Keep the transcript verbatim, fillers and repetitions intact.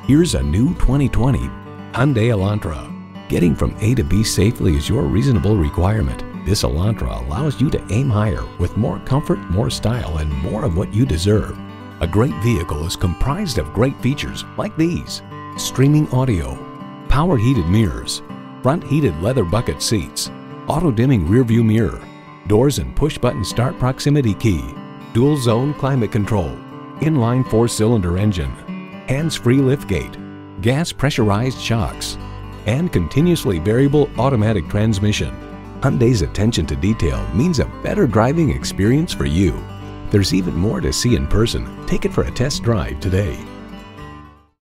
Here's a new twenty twenty Hyundai Elantra. Getting from A to B safely is your reasonable requirement. This Elantra allows you to aim higher with more comfort, more style, and more of what you deserve. A great vehicle is comprised of great features like these: streaming audio, power heated mirrors, front heated leather bucket seats, auto dimming rear view mirror, doors and push button start proximity key, dual zone climate control, inline four cylinder engine, hands-free liftgate, gas pressurized shocks, and continuously variable automatic transmission. Hyundai's attention to detail means a better driving experience for you. There's even more to see in person. Take it for a test drive today.